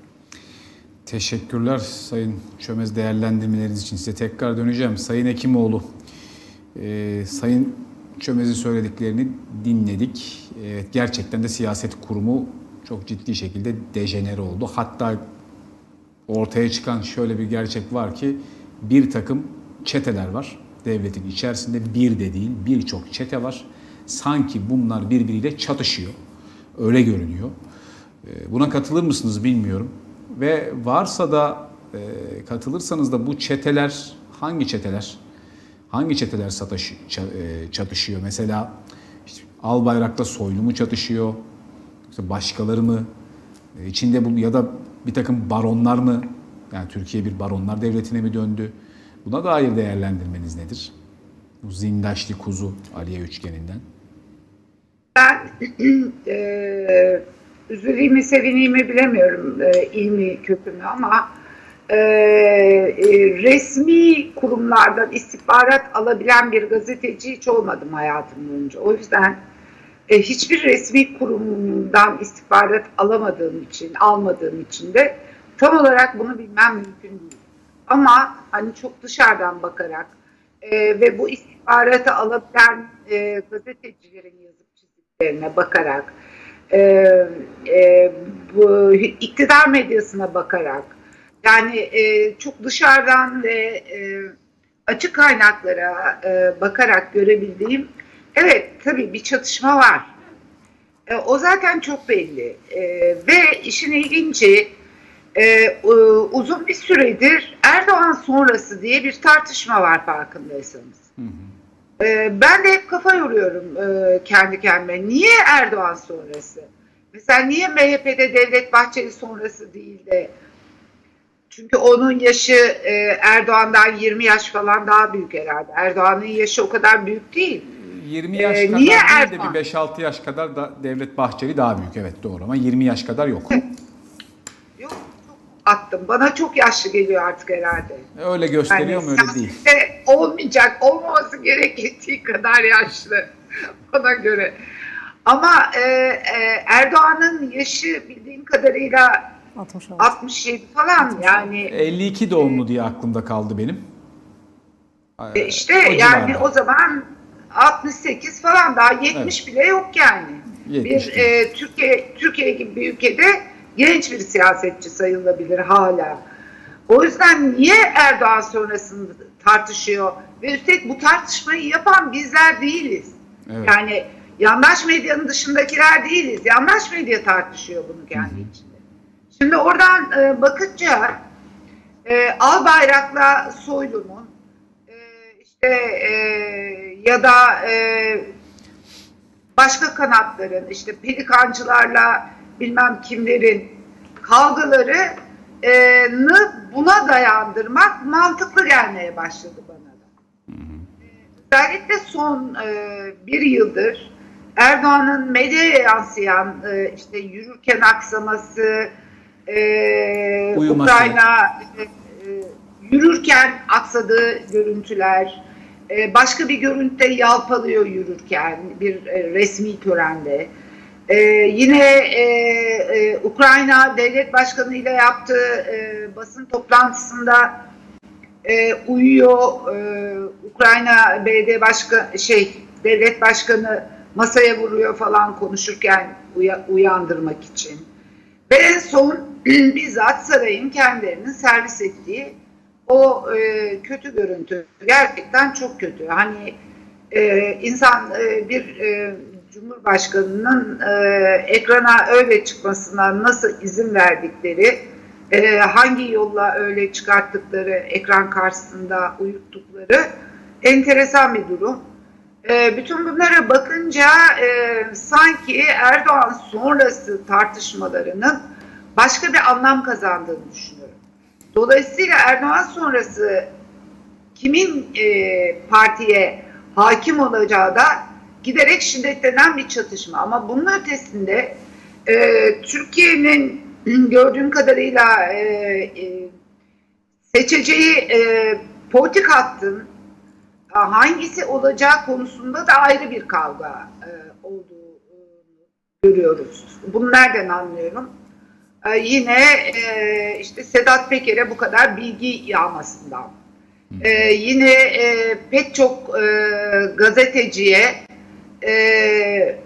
Speaker 1: Teşekkürler Sayın Çömez değerlendirmeleriniz için. Size tekrar döneceğim. Sayın Hekimoğlu, e, Sayın Çömez'in söylediklerini dinledik. Evet, gerçekten de siyaset kurumu çok ciddi şekilde dejenere oldu. Hatta ortaya çıkan şöyle bir gerçek var ki bir takım çeteler var. Devletin içerisinde bir de değil birçok çete var. Sanki bunlar birbiriyle çatışıyor. Öyle görünüyor. Buna katılır mısınız bilmiyorum. Ve varsa da katılırsanız da bu çeteler hangi çeteler? Hangi çeteler sataş, çatışıyor? Mesela işte Albayrak'ta Soylu mu çatışıyor? İşte başkaları mı? İçinde bu ya da bir takım baronlar mı? Yani Türkiye bir baronlar devletine mi döndü? Buna dair değerlendirmeniz nedir? Bu Zindaşlı Kuzu Aliye Üçgeni'nden.
Speaker 3: Ben e, üzüleyim sevineyim bilemiyorum e, iyi mi kötü mü ama e, e, resmi kurumlardan istihbarat alabilen bir gazeteci hiç olmadım hayatım boyunca. O yüzden e, hiçbir resmi kurumdan istihbarat alamadığım için, almadığım için de tam olarak bunu bilmem mümkün değil. Ama hani çok dışarıdan bakarak e, ve bu istihbaratı alabilen e, gazetecilerin yazıp çizdiklerine bakarak, e, e, bu iktidar medyasına bakarak, yani e, çok dışarıdan ve e, açık kaynaklara e, bakarak görebildiğim, evet tabii bir çatışma var. E, o zaten çok belli e, ve işin ilginci e, uzun bir süredir Erdoğan sonrası diye bir tartışma var farkındaysanız. Hı hı. E, ben de hep kafa yoruyorum e, kendi kendime. Niye Erdoğan sonrası? Mesela niye M H P'de Devlet Bahçeli sonrası değil de? Çünkü onun yaşı e, Erdoğan'dan yirmi yaş falan daha büyük herhalde. Erdoğan'ın yaşı o kadar büyük değil.
Speaker 1: yirmi yaş ee, kadar
Speaker 3: niye
Speaker 1: değil
Speaker 3: Erdoğan?
Speaker 1: de bir beş altı yaş kadar da Devlet Bahçeli daha büyük. Evet doğru ama yirmi yaş kadar yok.
Speaker 3: Yok. attım. Bana çok yaşlı geliyor artık herhalde.
Speaker 1: Öyle gösteriyor
Speaker 3: Yani
Speaker 1: mu? Öyle değil.
Speaker 3: Olmayacak, olmaması gerektiği kadar yaşlı bana göre. Ama e, e, Erdoğan'ın yaşı bildiğim kadarıyla
Speaker 4: altmış altı.
Speaker 3: altmış yedi falan yani.
Speaker 1: elli iki doğumlu diye aklımda kaldı benim.
Speaker 3: E işte
Speaker 1: o
Speaker 3: yani
Speaker 1: civarda.
Speaker 3: o zaman altmış sekiz falan, daha yetmiş
Speaker 1: Evet.
Speaker 3: bile yok yani.
Speaker 1: yetmiş
Speaker 3: Bir
Speaker 1: değil.
Speaker 3: e, Türkiye Türkiye gibi bir ülkede genç bir siyasetçi sayılabilir hala. O yüzden niye Erdoğan sonrasında tartışıyor? Ve üstelik bu tartışmayı yapan bizler değiliz.
Speaker 1: Evet.
Speaker 3: Yani yandaş medyanın dışındakiler değiliz. Yandaş medya tartışıyor bunu kendi içinde. Şimdi oradan e, bakınca e, Albayrak'la Soylu'nun e, işte e, ya da e, başka kanatların, işte pelikancılarla bilmem kimlerin kavgaları buna dayandırmak mantıklı gelmeye başladı bana da. Özellikle son bir yıldır Erdoğan'ın medyaya yansıyan işte yürürken aksaması,
Speaker 1: Uyuması.
Speaker 3: Ukrayna yürürken aksadığı görüntüler, başka bir görüntüde yalpalıyor yürürken bir resmi törende. Ee, yine e, e, Ukrayna Devlet Başkanı ile yaptığı e, basın toplantısında e, uyuyor. E, Ukrayna Belediye Başkanı şey Devlet Başkanı masaya vuruyor falan konuşurken uya, uyandırmak için. Ve en son bizzat sarayın kendilerinin servis ettiği o e, kötü görüntü gerçekten çok kötü. Hani e, insan e, bir e, Cumhurbaşkanı'nın e, ekrana öyle çıkmasına nasıl izin verdikleri, e, hangi yolla öyle çıkarttıkları, ekran karşısında uyuttukları enteresan bir durum. E, bütün bunlara bakınca e, sanki Erdoğan sonrası tartışmalarının başka bir anlam kazandığını düşünüyorum. Dolayısıyla Erdoğan sonrası kimin e, partiye hakim olacağı da giderek şiddetlenen bir çatışma. Ama bunun ötesinde e, Türkiye'nin gördüğüm kadarıyla e, e, seçeceği e, politik hattın hangisi olacağı konusunda da ayrı bir kavga e, olduğunu görüyoruz. Bunu nereden anlıyorum? E, yine e, işte Sedat Peker'e bu kadar bilgi yağmasından. E, yine e, pek çok e, gazeteciye e,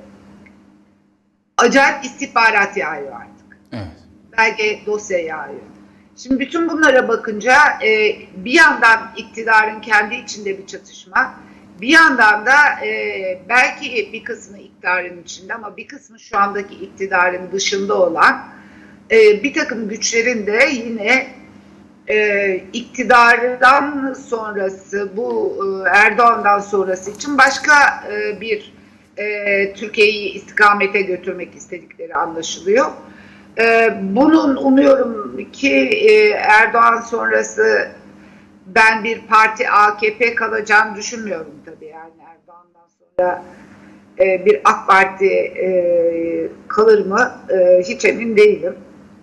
Speaker 3: acayip istihbarat yağıyor artık. Evet. Belge dosya yağıyor. Şimdi bütün bunlara bakınca e, bir yandan iktidarın kendi içinde bir çatışma, bir yandan da e, belki bir kısmı iktidarın içinde ama bir kısmı şu andaki iktidarın dışında olan e, bir takım güçlerin de yine e, iktidardan sonrası, bu e, Erdoğan'dan sonrası için başka e, bir e, Türkiye'yi istikamete götürmek istedikleri anlaşılıyor. Ee, bunun umuyorum ki e, Erdoğan sonrası ben bir parti A K P kalacağını düşünmüyorum tabii. Yani Erdoğan'dan sonra e, bir AK Parti e, kalır mı e, hiç emin değilim.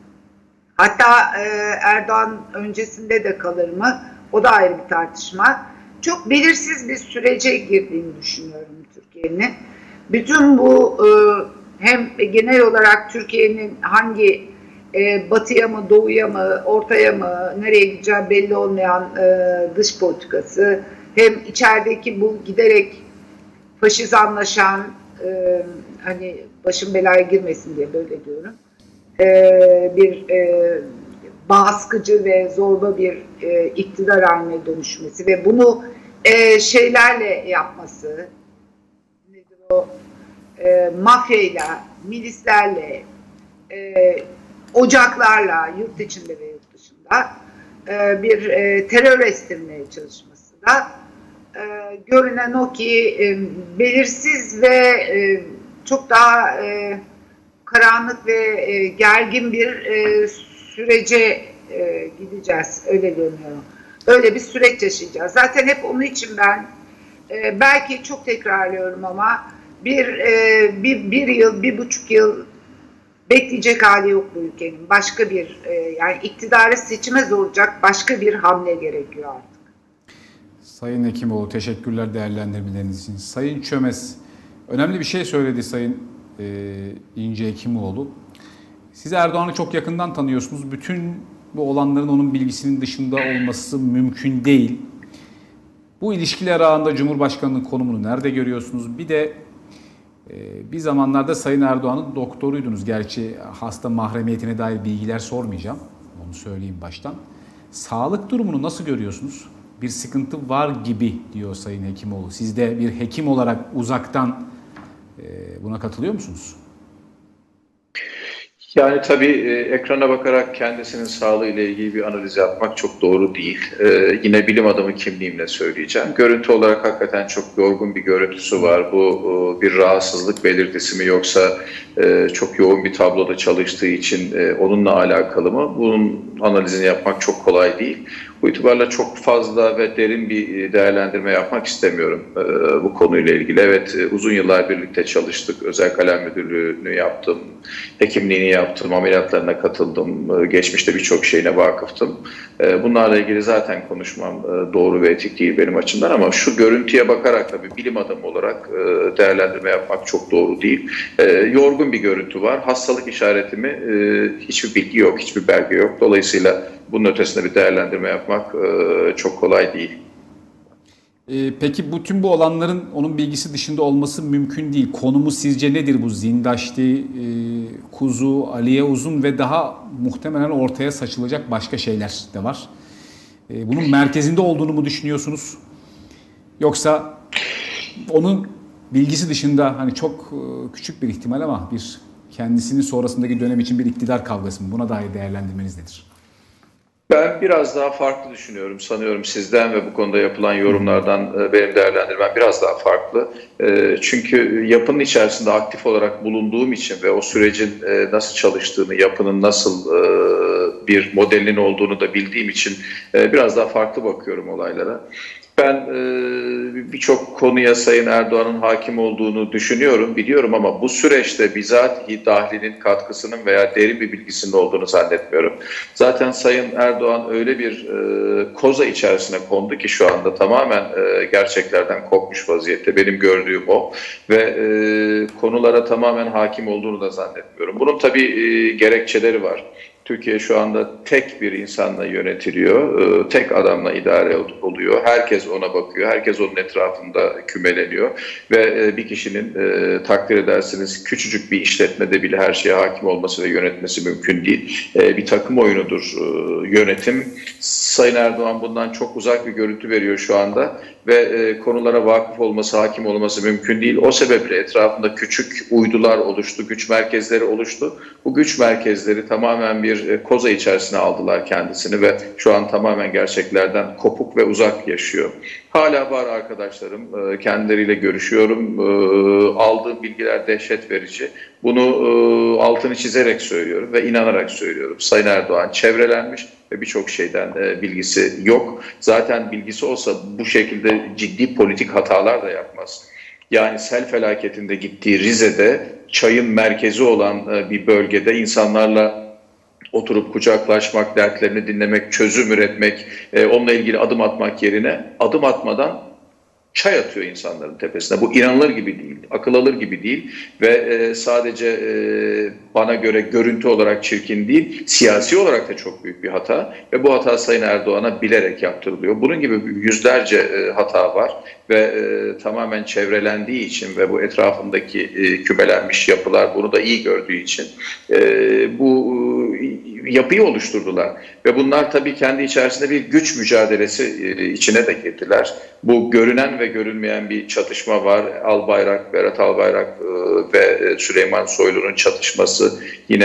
Speaker 3: Hatta e, Erdoğan öncesinde de kalır mı o da ayrı bir tartışma. Çok belirsiz bir sürece girdiğini düşünüyorum Türkiye'nin. Bütün bu e, hem genel olarak Türkiye'nin hangi e, batıya mı, doğuya mı, ortaya mı, nereye gideceği belli olmayan e, dış politikası, hem içerideki bu giderek faşizanlaşan, e, hani başım belaya girmesin diye böyle diyorum, e, bir e, baskıcı ve zorba bir e, iktidar haline dönüşmesi ve bunu e, şeylerle yapması, nedir o? E, mafyayla, milislerle, e, ocaklarla, yurt içinde ve yurt dışında e, bir e, terör estirmeye çalışması da e, görünen o ki e, belirsiz ve e, çok daha e, karanlık ve e, gergin bir e, sürece e, gideceğiz. Öyle görünüyor. Öyle bir süreç yaşayacağız. Zaten hep onun için ben e, belki çok tekrarlıyorum ama Bir, e, bir, bir yıl, bir buçuk yıl bekleyecek hali yok bu ülkenin. Başka bir e, yani iktidarı seçime zorlayacak başka bir hamle gerekiyor artık.
Speaker 1: Sayın Hekimoğlu, teşekkürler değerlendirmeleriniz için. Sayın Çömez, önemli bir şey söyledi Sayın e, İnce Hekimoğlu. Siz Erdoğan'ı çok yakından tanıyorsunuz. Bütün bu olanların onun bilgisinin dışında olması mümkün değil. Bu ilişkiler ağında Cumhurbaşkanı'nın konumunu nerede görüyorsunuz? Bir de e, bir zamanlarda Sayın Erdoğan'ın doktoruydunuz. Gerçi hasta mahremiyetine dair bilgiler sormayacağım. Onu söyleyeyim baştan. Sağlık durumunu nasıl görüyorsunuz? Bir sıkıntı var gibi diyor Sayın Hekimoğlu. Siz de bir hekim olarak uzaktan e, buna katılıyor musunuz?
Speaker 2: Yani tabii e, ekrana bakarak kendisinin sağlığı ile ilgili bir analiz yapmak çok doğru değil. E, yine bilim adamı kimliğimle söyleyeceğim. Görüntü olarak hakikaten çok yorgun bir görüntüsü var. Bu e, bir rahatsızlık belirtisi mi yoksa e, çok yoğun bir tabloda çalıştığı için e, onunla alakalı mı? Bunun analizini yapmak çok kolay değil. Bu itibarla çok fazla ve derin bir değerlendirme yapmak istemiyorum e, bu konuyla ilgili. Evet, e, uzun yıllar birlikte çalıştık. Özel kalem müdürlüğünü yaptım, hekimliğini yaptım, ameliyatlarına katıldım. E, geçmişte birçok şeyine vakıftım. E, bunlarla ilgili zaten konuşmam e, doğru ve etik değil benim açımdan ama şu görüntüye bakarak tabii bilim adamı olarak e, değerlendirme yapmak çok doğru değil. E, yorgun bir görüntü var. Hastalık işareti mi? E, hiçbir bilgi yok, hiçbir belge yok. Dolayısıyla bunun ötesinde bir değerlendirme yapmak e, çok kolay değil.
Speaker 1: Ee, peki bütün bu olanların onun bilgisi dışında olması mümkün değil. Konumu sizce nedir bu Zindaşti, e, Kuzu, Aliye Uzun ve daha muhtemelen ortaya saçılacak başka şeyler de var. E, bunun merkezinde olduğunu mu düşünüyorsunuz? Yoksa onun bilgisi dışında hani çok e, küçük bir ihtimal ama bir kendisinin sonrasındaki dönem için bir iktidar kavgası mı? Buna dair değerlendirmeniz nedir?
Speaker 2: Ben biraz daha farklı düşünüyorum. Sanıyorum sizden ve bu konuda yapılan yorumlardan benim değerlendirmem biraz daha farklı. Çünkü yapının içerisinde aktif olarak bulunduğum için ve o sürecin nasıl çalıştığını, yapının nasıl bir modelinin olduğunu da bildiğim için biraz daha farklı bakıyorum olaylara. Ben e, birçok konuya Sayın Erdoğan'ın hakim olduğunu düşünüyorum, biliyorum ama bu süreçte bizatihi dahlinin katkısının veya derin bir bilgisinin olduğunu zannetmiyorum. Zaten Sayın Erdoğan öyle bir e, koza içerisine kondu ki şu anda tamamen e, gerçeklerden kopmuş vaziyette. Benim gördüğüm o ve e, konulara tamamen hakim olduğunu da zannetmiyorum. Bunun tabii e, gerekçeleri var. Türkiye şu anda tek bir insanla yönetiliyor, tek adamla idare oluyor. Herkes ona bakıyor, herkes onun etrafında kümeleniyor. Ve bir kişinin takdir edersiniz küçücük bir işletmede bile her şeye hakim olması ve yönetmesi mümkün değil. Bir takım oyunudur yönetim. Sayın Erdoğan bundan çok uzak bir görüntü veriyor şu anda. Ve konulara vakıf olması, hakim olması mümkün değil. O sebeple etrafında küçük uydular oluştu, güç merkezleri oluştu. Bu güç merkezleri tamamen bir koza içerisine aldılar kendisini ve şu an tamamen gerçeklerden kopuk ve uzak yaşıyor. Hala var arkadaşlarım, kendileriyle görüşüyorum. Aldığım bilgiler dehşet verici. Bunu altını çizerek söylüyorum ve inanarak söylüyorum. Sayın Erdoğan çevrelenmiş ve birçok şeyden bilgisi yok. Zaten bilgisi olsa bu şekilde ciddi politik hatalar da yapmaz. Yani sel felaketinde gittiği Rize'de çayın merkezi olan bir bölgede insanlarla oturup kucaklaşmak, dertlerini dinlemek, çözüm üretmek, onunla ilgili adım atmak yerine adım atmadan çay atıyor insanların tepesine. Bu inanılır gibi değil, akıl alır gibi değil ve sadece bana göre görüntü olarak çirkin değil, siyasi olarak da çok büyük bir hata ve bu hata Sayın Erdoğan'a bilerek yaptırılıyor. Bunun gibi yüzlerce hata var ve tamamen çevrelendiği için ve bu etrafındaki kümelenmiş yapılar bunu da iyi gördüğü için bu yapıyı oluşturdular ve bunlar tabii kendi içerisinde bir güç mücadelesi içine de girdiler. Bu görünen ve görünmeyen bir çatışma var. Albayrak, Berat Albayrak ve Süleyman Soylu'nun çatışması, yine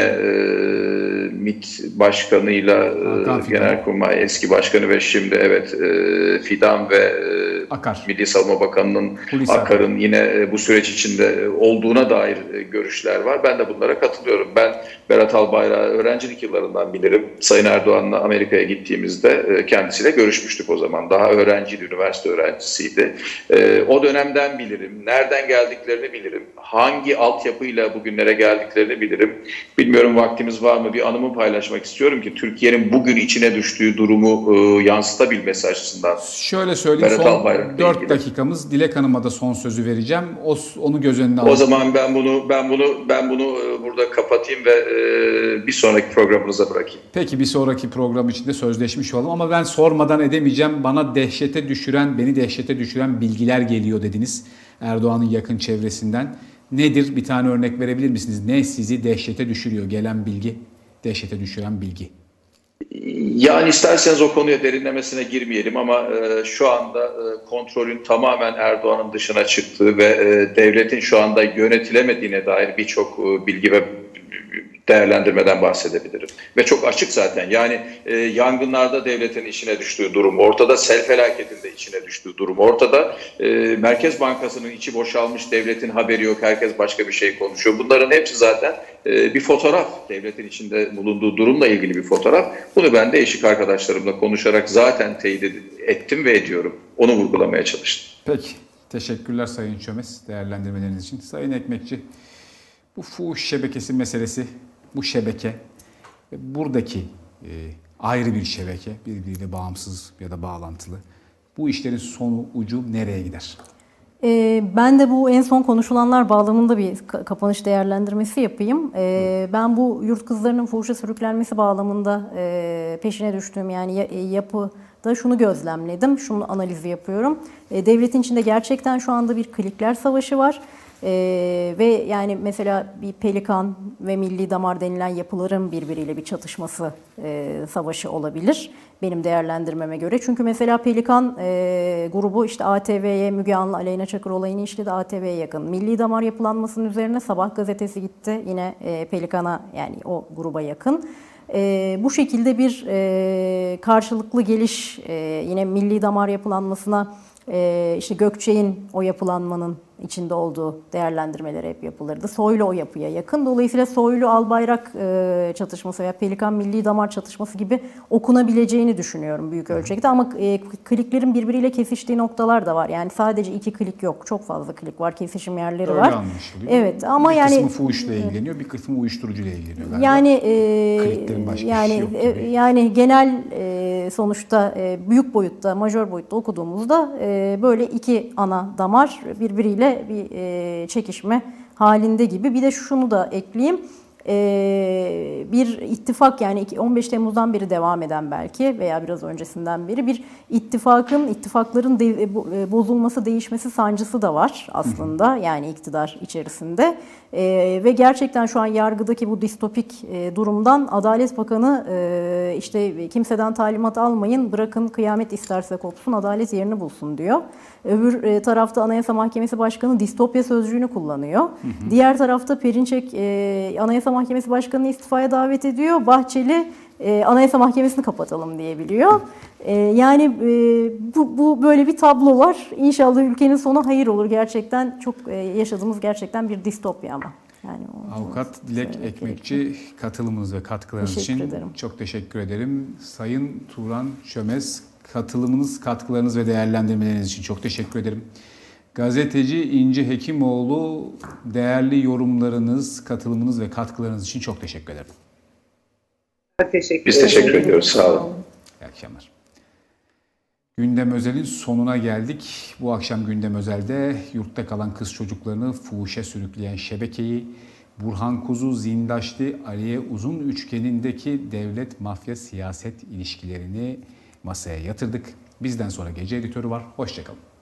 Speaker 2: MİT Başkanı'yla Genelkurmay eski başkanı ve şimdi evet Fidan ve
Speaker 1: Akar.
Speaker 2: Milli Savunma Bakanı'nın Akar'ın yine bu süreç içinde olduğuna dair görüşler var. Ben de bunlara katılıyorum. Ben Berat Albayrak'ı öğrencilik yıllarından bilirim. Sayın Erdoğan'la Amerika'ya gittiğimizde kendisiyle görüşmüştük o zaman. Daha öğrenciydi, üniversite öğrencisiydi. O dönemden bilirim. Nereden geldiklerini bilirim. Hangi altyapıyla bugünlere geldiklerini bilirim. Bilmiyorum vaktimiz var mı? Bir anımı paylaşmak istiyorum ki Türkiye'nin bugün içine düştüğü durumu yansıtabilmesi açısından.
Speaker 1: Şöyle söyleyeyim,
Speaker 2: Berat
Speaker 1: son dört dakikamız. Dilek Hanım'a da son sözü vereceğim. O, onu göz önüne alın.
Speaker 2: O zaman ben bunu ben bunu ben bunu burada kapatayım ve e, bir sonraki programınıza bırakayım.
Speaker 1: Peki, bir sonraki program için de sözleşmiş olalım ama ben sormadan edemeyeceğim. Bana dehşete düşüren, beni dehşete düşüren bilgiler geliyor dediniz Erdoğan'ın yakın çevresinden. Nedir? Bir tane örnek verebilir misiniz? Ne sizi dehşete düşürüyor? Gelen bilgi, dehşete düşüren bilgi.
Speaker 2: Yani isterseniz o konuya derinlemesine girmeyelim ama e, şu anda e, kontrolün tamamen Erdoğan'ın dışına çıktığı ve e, devletin şu anda yönetilemediğine dair birçok e, bilgi ve değerlendirmeden bahsedebilirim. Ve çok açık zaten. Yani e, yangınlarda devletin içine düştüğü durum ortada, sel felaketinde içine düştüğü durum ortada. E, Merkez Bankası'nın içi boşalmış, devletin haberi yok, herkes başka bir şey konuşuyor. Bunların hepsi zaten e, bir fotoğraf. Devletin içinde bulunduğu durumla ilgili bir fotoğraf. Bunu ben de eşik arkadaşlarımla konuşarak zaten teyit ettim ve ediyorum. Onu vurgulamaya çalıştım.
Speaker 1: Peki. Teşekkürler Sayın Çömez değerlendirmeleriniz için. Sayın Ekmekçi, bu fuhuş şebekesi meselesi, bu şebeke, buradaki e, ayrı bir şebeke, birbiriyle bağımsız ya da bağlantılı. Bu işlerin sonu, ucu nereye gider?
Speaker 4: E, ben de bu en son konuşulanlar bağlamında bir kapanış değerlendirmesi yapayım. E, ben bu yurt kızlarının fuhuşa sürüklenmesi bağlamında e, peşine düştüğüm yani yapıda şunu gözlemledim, şunu analizi yapıyorum. E, devletin içinde gerçekten şu anda bir klikler savaşı var. Ee, ve yani mesela bir Pelikan ve Milli Damar denilen yapıların birbiriyle bir çatışması, e, savaşı olabilir benim değerlendirmeme göre. Çünkü mesela Pelikan e, grubu işte A T V'ye, Müge Anlı, Aleyna Çakır olayını işledi, A T V'ye yakın. Milli Damar yapılanmasının üzerine Sabah gazetesi gitti, yine e, Pelikan'a yani o gruba yakın. E, bu şekilde bir e, karşılıklı geliş e, yine Milli Damar yapılanmasına e, işte Gökçe'nin o yapılanmanın içinde olduğu değerlendirmeleri hep yapılırdı. Soylu o yapıya yakın. Dolayısıyla Soylu Albayrak e, çatışması veya Pelikan Milli Damar çatışması gibi okunabileceğini düşünüyorum büyük ölçekte. Ama e, kliklerin birbiriyle kesiştiği noktalar da var. Yani sadece iki klik yok. Çok fazla klik var. Kesişim yerleri
Speaker 1: Öyle
Speaker 4: var.
Speaker 1: Anlaşılıyor.
Speaker 4: Evet ama
Speaker 1: bir
Speaker 4: yani
Speaker 1: kısmı fuhuşla ilgileniyor, bir kısmı uyuşturucuyla ilgileniyor galiba.
Speaker 4: Yani e, yani
Speaker 1: yok
Speaker 4: e, yani genel e, sonuçta e, büyük boyutta, majör boyutta okuduğumuzda e, böyle iki ana damar birbiriyle bir e, çekişme halinde gibi. Bir de şunu da ekleyeyim. E, bir ittifak yani on beş Temmuz'dan beri devam eden belki veya biraz öncesinden beri bir ittifakın, ittifakların de, bozulması, değişmesi sancısı da var aslında. Yani iktidar içerisinde. E, ve gerçekten şu an yargıdaki bu distopik e, durumdan Adalet Bakanı e, işte kimseden talimat almayın, bırakın kıyamet isterse kopsun, adalet yerini bulsun diyor. Öbür e, tarafta Anayasa Mahkemesi Başkanı distopya sözcüğünü kullanıyor. Hı hı. Diğer tarafta Perinçek e, Anayasa Mahkemesi Başkanı'nı istifaya davet ediyor. Bahçeli e, Anayasa Mahkemesi'ni kapatalım diyebiliyor. E, yani e, bu, bu böyle bir tablo var. İnşallah ülkenin sonu hayır olur. Gerçekten çok e, yaşadığımız gerçekten bir distopya ama. Yani
Speaker 1: Avukat Dilek Ekmekçi, katılımınız ve katkılarınız için
Speaker 4: ederim.
Speaker 1: Çok teşekkür ederim. Sayın Turan Çömez, katılımınız, katkılarınız ve değerlendirmeleriniz için çok teşekkür ederim. Gazeteci İnci Hekimoğlu, değerli yorumlarınız, katılımınız ve katkılarınız için çok teşekkür ederim.
Speaker 3: Teşekkür
Speaker 2: Biz teşekkür ediyoruz. Sağ olun.
Speaker 1: İyi akşamlar. Gündem Özel'in sonuna geldik. Bu akşam Gündem Özel'de yurtta kalan kız çocuklarını fuhuşa sürükleyen şebekeyi, Burhan Kuzu, Zindaşlı, Aliye Uzun üçgenindeki devlet mafya siyaset ilişkilerini masaya yatırdık. Bizden sonra gece editörü var. Hoşça kalın.